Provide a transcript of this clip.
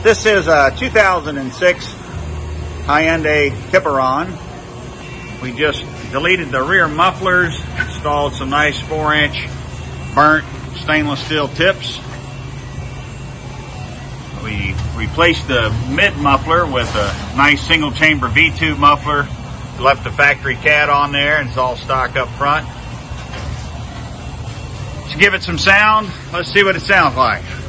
This is a 2006 Hyundai Tiburon. We just deleted the rear mufflers, installed some nice 4-inch burnt stainless steel tips. We replaced the mid muffler with a nice single chamber V-tube muffler. Left the factory cat on there and it's all stock up front. To give it some sound, let's see what it sounds like.